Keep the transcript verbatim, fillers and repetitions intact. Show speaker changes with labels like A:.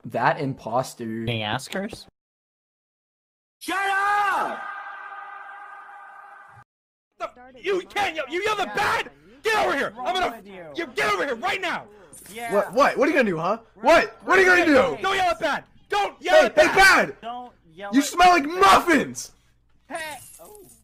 A: that imposter.
B: Any askers?
C: Shut up!
D: You can't yell. You yell the bad. Get over here. I'm gonna. You get over here right now.
C: Yeah.
E: What? What? What are you gonna do, huh? What? What are you gonna do?
D: Don't yell at bad. Don't yell
E: Hey,
D: at
E: hey,
D: bad.
E: bad!
C: Don't yell
E: You
C: at
E: smell like muffins!
C: Hey! Oh.